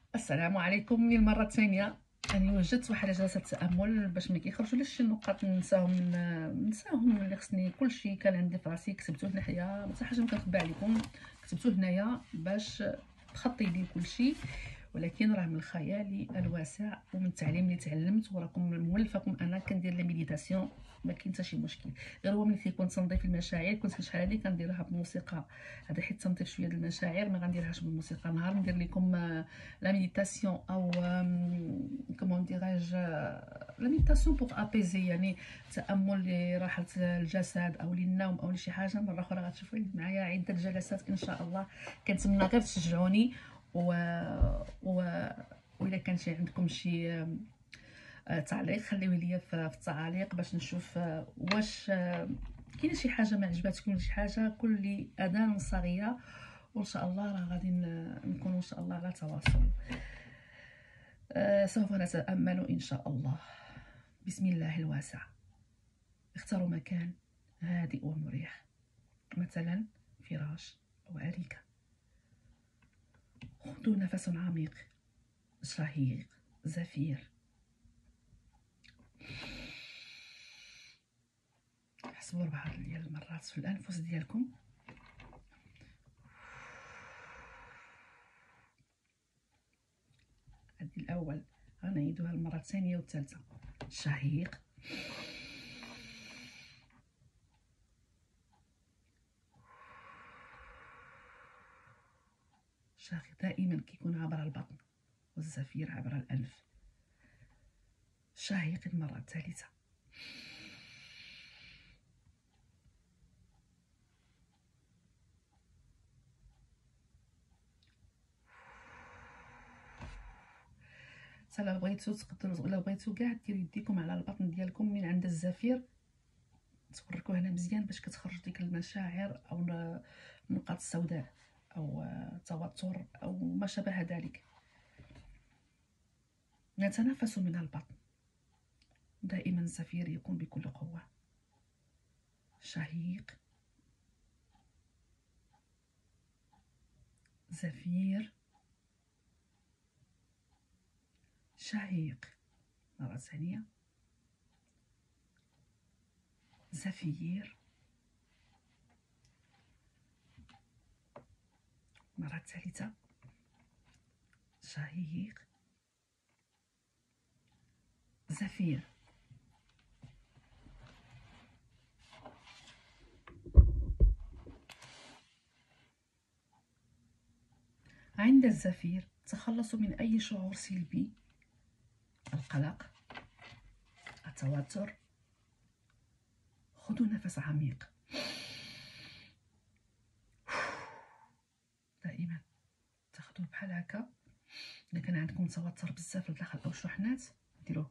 السلام عليكم للمره الثانيه. انا وجدت واحد جلسه تامل باش ما كيخرجوليش شي نقاط ننساهم اللي خصني. كلشي كان عندي في راسي كتبته هنايا، حتى حاجه ما كنخبي عليكم، كتبته هنايا باش تخطي لي كلشي. ولكن راه من خيالي الواسع ومن التعليم اللي تعلمت، وراكم مولفاكم انا كندير لا ميديتاسيون، ما كاين حتى شي مشكل. غير هو ملي كيكون تنظيف المشاعر، كنت شحال هادي كنديرها بالموسيقى، هذا حيت تنظيف شويه ديال المشاعر ما غنديرهاش بالموسيقى. نهار ندير لكم لا ميديتاسيون او كومون ديراج لا ميديتاسيون بوغ ابيزي، يعني تامل لراحه الجسد او للنوم او لشي حاجه. مره اخرى غتشوفوا معايا عده جلسات ان شاء الله. كنتمنى غير تشجعوني و وإلا كان شي عندكم شي تعليق خليوه ليا في التعاليق باش نشوف واش كاينه شي حاجه ما عجباتكم، شي حاجه كل اذان صغيره. وان شاء الله راه غادي نكونوا ان شاء الله على تواصل. سوف نتامل ان شاء الله. بسم الله الواسع. اختاروا مكان هادئ ومريح، مثلا فراش او اريكه. خذوا نفس عميق شهيق زفير. حسبوا 4 ديال المرات في الانفس ديالكم. هذه الاول غنعيدوها المره الثانيه والثالثه. شهيق شهيق دائما كيكون عبر البطن والزفير عبر الانف. شهيق المره الثالثه. الا بغيتو تقدروا، الا بغيتو كاع ديروا يديكم على البطن ديالكم من عند الزفير، تحركوا هنا مزيان باش كتخرج ديك المشاعر او النقاط السوداء او توتر او ما شابه ذلك. نتنفس من البطن، دائما الزفير يكون بكل قوة. شهيق زفير شهيق مرة ثانية. زفير مرة ثالثة. شهيق زفير. عند الزفير تخلصوا من أي شعور سلبي، القلق، التوتر. خذوا نفس عميق. دائما تاخذوه بحال هكا. إذا كان عندكم توتر بزاف لداخل أو شحنات ديروه.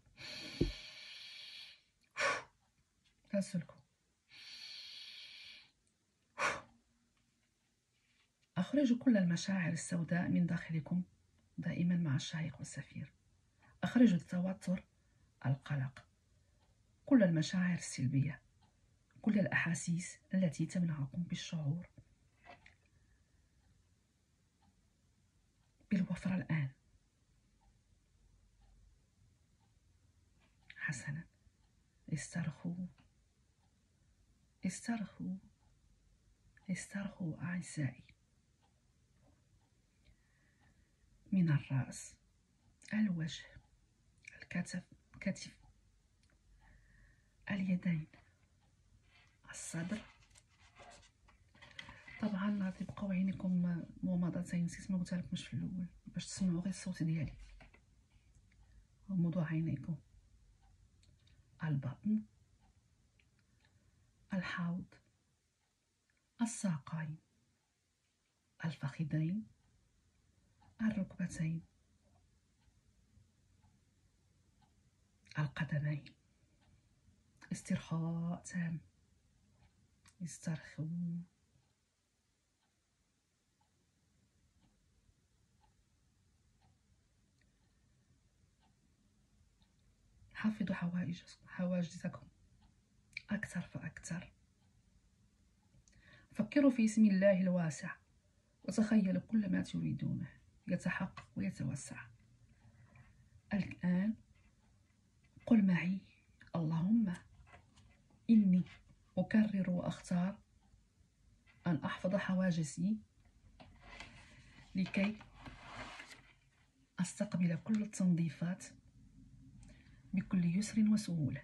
تنسلكوا. أخرجوا كل المشاعر السوداء من داخلكم، دائما مع الشهيق والزفير. أخرجوا التوتر، القلق، كل المشاعر السلبية، كل الأحاسيس التي تمنعكم بالشعور بالوفرة الآن. حسنا. استرخوا استرخوا استرخوا أعزائي. من الرأس، الوجه، الكتف، اليدين، الصدر. طبعا غادي تبقاو عينيكم مغمضتين، نسيت ما قلتلكمش في الاول باش تسمعوا غير الصوت ديالي. غمضوا عينيكم. البطن، الحوض، الساقين، الفخذين، الركبتين، القدمين. استرخاء تام. استرخوا. حفظوا حواجزكم أكثر فأكثر. فكروا في اسم الله الواسع وتخيلوا كل ما تريدونه. يتحقق ويتوسع. الآن قل معي: اللهم إني أكرر وأختار أن أحفظ حواجزي لكي أستقبل كل التنظيفات بكل يسر وسهولة.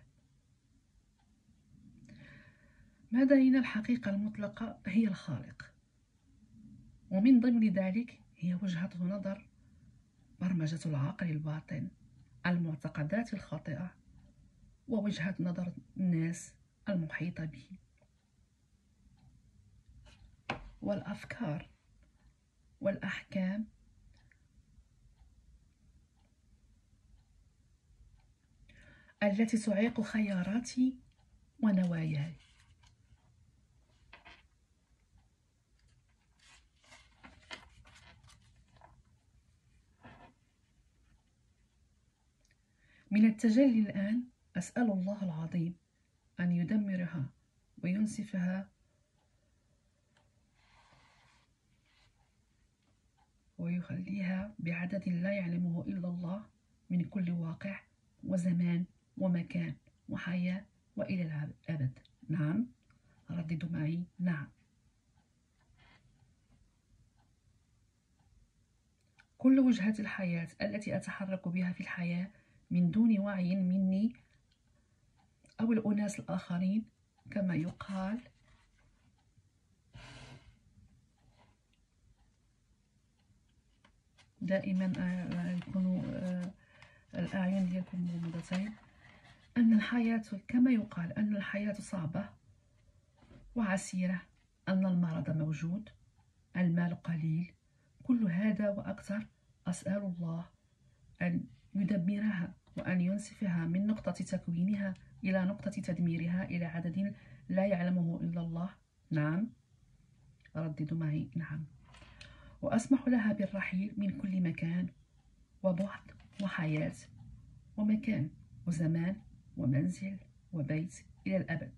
ما دينا الحقيقة المطلقة هي الخالق، ومن ضمن ذلك هي وجهة نظر برمجة العقل الباطن، المعتقدات الخاطئة، ووجهة نظر الناس المحيطة به، والأفكار والأحكام التي تعيق خياراتي ونواياي. من التجلي الآن أسأل الله العظيم أن يدمرها وينسفها ويخليها بعدد لا يعلمه إلا الله من كل واقع وزمان ومكان وحياة وإلى الأبد. نعم، رددوا معي: نعم. كل وجهات الحياة التي أتحرك بها في الحياة من دون وعي مني أو الأناس الآخرين، كما يقال دائما يكون الأعين ديالكم مغمضتين، أن الحياة كما يقال أن الحياة صعبة وعسيرة، أن المرض موجود، المال قليل، كل هذا وأكثر أسأل الله أن يدمرها وأن ينسفها من نقطة تكوينها إلى نقطة تدميرها إلى عدد لا يعلمه إلا الله. نعم، رددوا معي: نعم. وأسمح لها بالرحيل من كل مكان وبعد وحياة ومكان وزمان ومنزل وبيت إلى الأبد.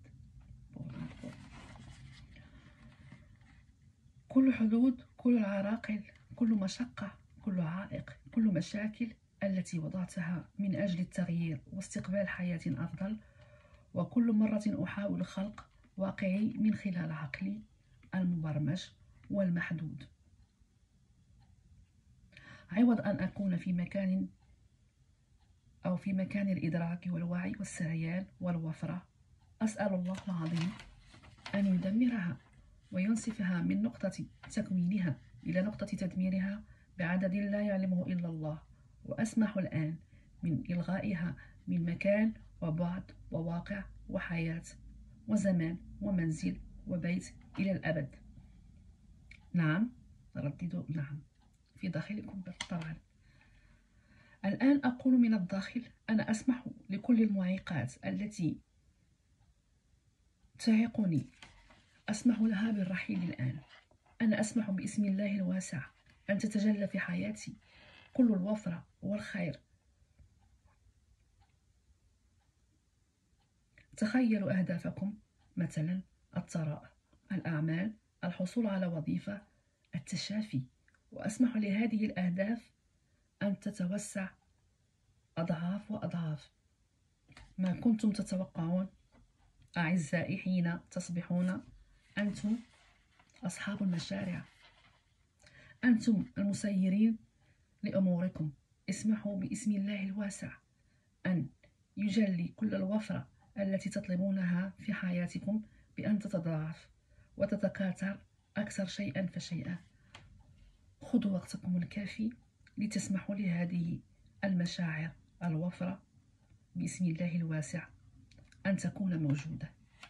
كل حدود، كل العراقل، كل مشقة، كل عائق، كل مشاكل التي وضعتها من أجل التغيير واستقبال حياة أفضل، وكل مرة أحاول خلق واقعي من خلال عقلي المبرمج والمحدود، عوض أن أكون في مكان الإدراك والوعي والسريان والوفرة. أسأل الله العظيم أن يدمرها وينسفها من نقطة تكوينها إلى نقطة تدميرها بعدد لا يعلمه إلا الله. وأسمح الآن من إلغائها من مكان وبعد وواقع وحياة وزمان ومنزل وبيت إلى الأبد. نعم، رددوا نعم في داخلكم طبعا. الآن أقول من الداخل: أنا أسمح لكل المعيقات التي تعيقني، أسمح لها بالرحيل الآن. أنا أسمح باسم الله الواسع أن تتجلى في حياتي كل الوفرة والخير. تخيلوا أهدافكم، مثلا الثراء، الأعمال، الحصول على وظيفة، التشافي، وأسمح لهذه الأهداف أن تتوسع أضعاف وأضعاف ما كنتم تتوقعون. أعزائي، حين تصبحون أنتم أصحاب المشاريع، أنتم المسيرين لأموركم، اسمحوا باسم الله الواسع أن يجلي كل الوفرة التي تطلبونها في حياتكم بأن تتضاعف وتتكاثر أكثر شيئا فشيئا. خذوا وقتكم الكافي لتسمحوا لهذه المشاعر الوفرة باسم الله الواسع أن تكون موجودة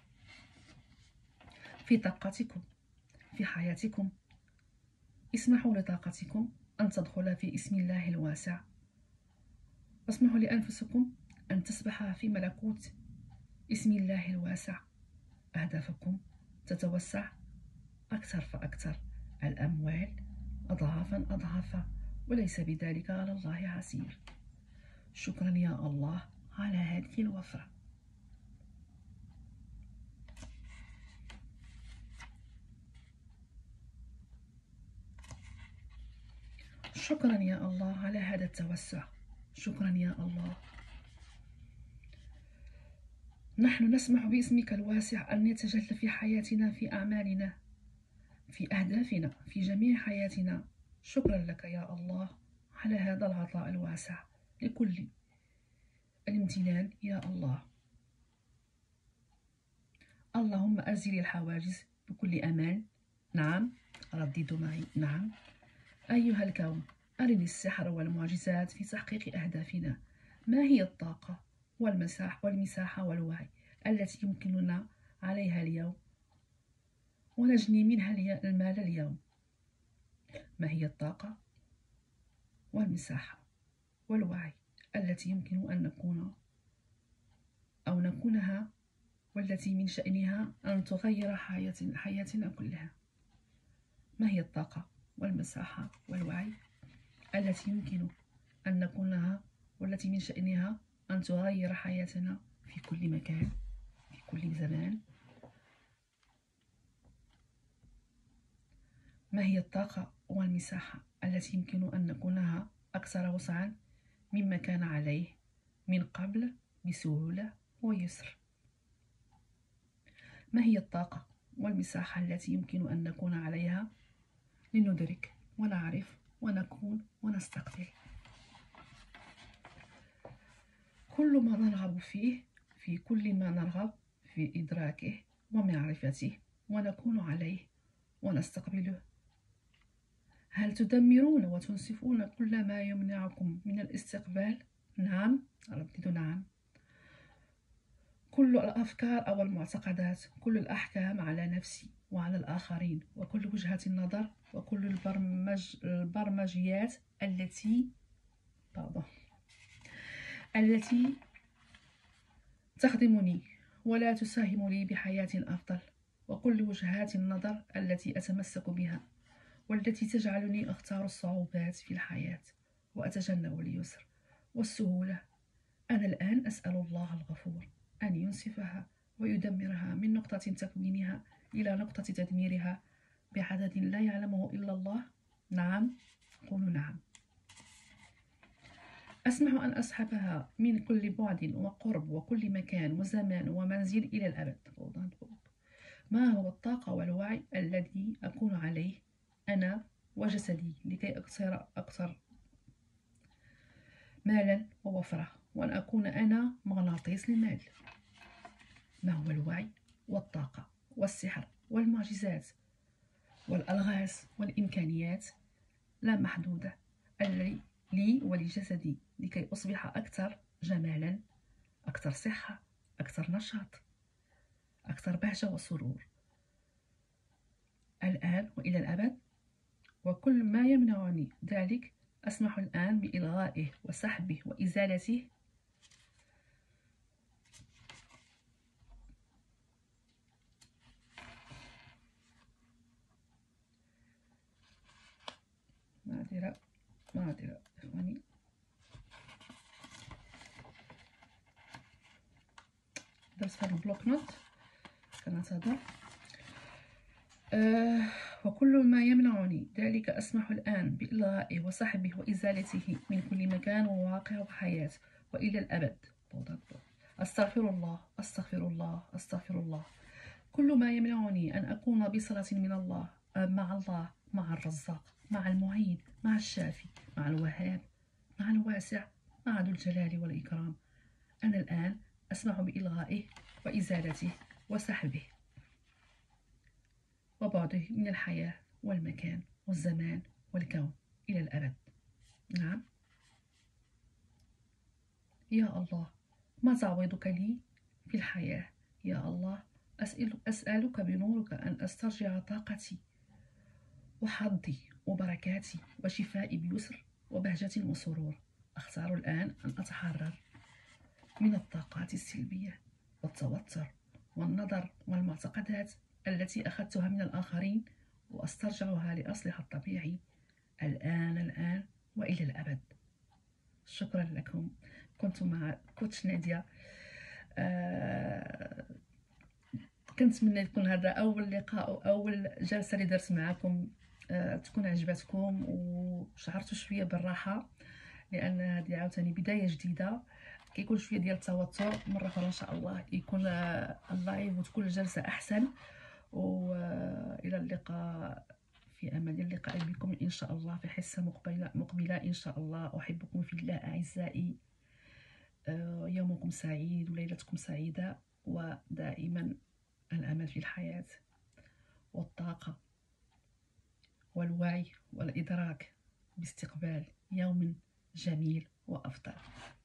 في طاقتكم في حياتكم. اسمحوا لطاقتكم أن تدخل في اسم الله الواسع. اسمحوا لأنفسكم أن تسبح في ملكوت اسم الله الواسع. أهدافكم تتوسع أكثر فأكثر، الأموال أضعافا أضعافا، وليس بذلك على الله عسير. شكرا يا الله على هذه الوفرة. شكرا يا الله على هذا التوسع، شكرا يا الله. نحن نسمح باسمك الواسع أن يتجلى في حياتنا، في أعمالنا، في أهدافنا، في جميع حياتنا. شكرا لك يا الله على هذا العطاء الواسع، لكل الامتنان يا الله. اللهم أزل الحواجز بكل أمان. نعم، رددوا معي، نعم. أيها الكون، أرني السحر والمعجزات في تحقيق أهدافنا. ما هي الطاقة والمساحة والوعي التي يمكننا عليها اليوم ونجني منها المال اليوم؟ ما هي الطاقة والمساحة والوعي التي يمكن أن نكونها والتي من شأنها أن تغير حياتنا كلها؟ ما هي الطاقة والمساحة والوعي التي يمكن أن نكونها والتي من شأنها أن تغير حياتنا في كل مكان، في كل زمان؟ ما هي الطاقة والمساحة التي يمكن أن نكونها أكثر وسعا مما كان عليه من قبل بسهولة ويسر؟ ما هي الطاقة والمساحة التي يمكن أن نكون عليها لندرك ونعرف ونكون ونستقبل كل ما نرغب فيه، في كل ما نرغب في إدراكه ومعرفته ونكون عليه ونستقبله؟ هل تدمرون وتنسفون كل ما يمنعكم من الاستقبال؟ نعم، رددوا نعم. كل الأفكار أو المعتقدات، كل الأحكام على نفسي وعلى الآخرين، وكل وجهة النظر وكل البرمجيات التي تخدمني ولا تساهم لي بحياة أفضل، وكل وجهات النظر التي أتمسك بها والتي تجعلني أختار الصعوبات في الحياة وأتجنب اليسر والسهولة. أنا الآن أسأل الله الغفور أن ينسفها ويدمرها من نقطة تكوينها إلى نقطة تدميرها بعدد لا يعلمه إلا الله. نعم، قولوا نعم. أسمح أن أسحبها من كل بعد وقرب وكل مكان وزمان ومنزل إلى الأبد. ما هو الطاقة والوعي الذي أكون عليه أنا وجسدي لكي أكثر مالا ووفرة، وأن أكون أنا مغناطيس للمال؟ ما هو الوعي والطاقة والسحر والمعجزات والألغاز والإمكانيات لا محدودة لي ولجسدي لكي أصبح أكثر جمالا، أكثر صحة، أكثر نشاط، أكثر بهجة وسرور الآن وإلى الأبد؟ وكل ما يمنعني ذلك أسمح الآن بإلغائه وسحبه وإزالته. معذرة إخواني. درت هذا البلوك نوت كنتهضر. وكل ما يمنعني ذلك أسمح الآن بإلغائه وسحبه وإزالته من كل مكان وواقع وحياة وإلى الأبد. أستغفر الله، أستغفر الله، أستغفر الله. كل ما يمنعني أن أكون بصلة من الله، مع الله، مع الرزاق، مع المعين، مع الشافي، مع الوهاب، مع الواسع، مع ذو الجلال والإكرام، أنا الآن أسمح بإلغائه وإزالته وسحبه وبعده من الحياة والمكان والزمان والكون إلى الأبد. نعم يا الله، ما تعويضك لي في الحياة يا الله؟ أسألك بنورك أن أسترجع طاقتي وحظي وبركاتي وشفائي بيسر وبهجة وسرور. أختار الآن أن أتحرر من الطاقات السلبية والتوتر والنظر والمعتقدات التي أخذتها من الآخرين وأسترجعها لأصلها الطبيعي الآن وإلى الأبد. شكرا لكم. كنت مع كوتش نادية. كنتمنى يكون هذا أول لقاء أو أول جلسة اللي درت معكم تكون عجبتكم وشعرتوا شويه بالراحه، لان هذه عاوتاني بدايه جديده. كيكون شويه ديال التوتر، مره اخرى ان شاء الله يكون اللايف وتكون الجلسه احسن. والى اللقاء، في امان اللقاء بكم ان شاء الله في حصه مقبله ان شاء الله. احبكم في الله اعزائي. يومكم سعيد وليلتكم سعيده، ودائما الامل في الحياه والطاقه والوعي والإدراك باستقبال يوم جميل وأفضل.